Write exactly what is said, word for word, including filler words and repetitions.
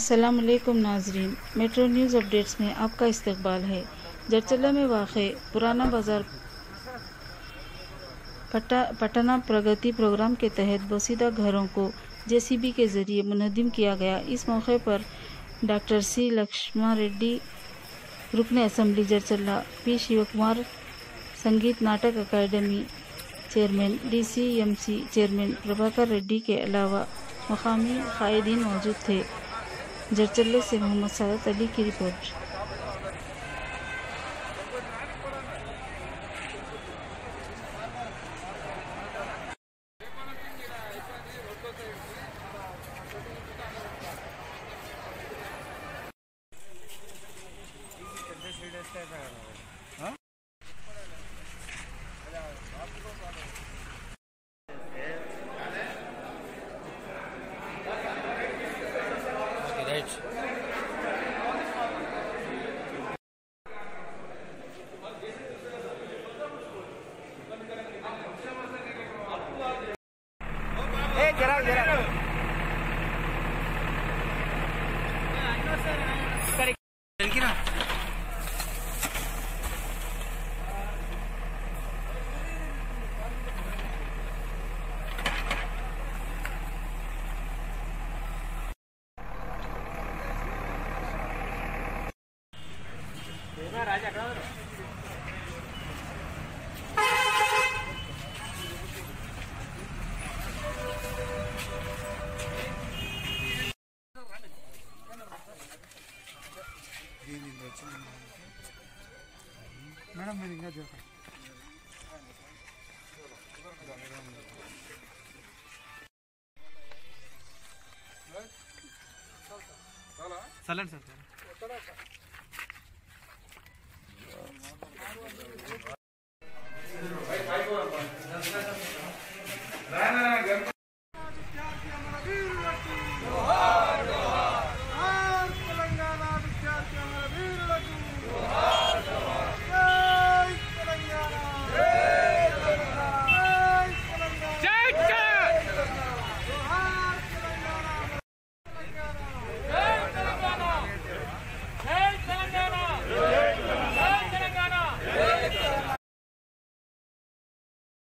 अस्सलामुअलैकुम नाजरीन, metro news updates में आपका इस्तकबाल है। जरचल्ला में वाक़े पुराना बाज़ार पटा पटना प्रगति प्रोग्राम के तहत बोसीदा घरों को जेसीबी के ज़रिए मुनहदिम किया गया। इस मौके पर डॉक्टर सी लक्ष्मण रेड्डी, रुकन assembly Jadcherla, P Shivakumar, Sangeet Natak Akademi chairman, DCMC chairman Prabhakar Reddy के अलावा मकामी कायदीन मौजूद थे। जरचल्ले से मोहम्मद सादत अली की रिपोर्ट। जरा जरा ना मैडम मैं इंगा जो सलन सर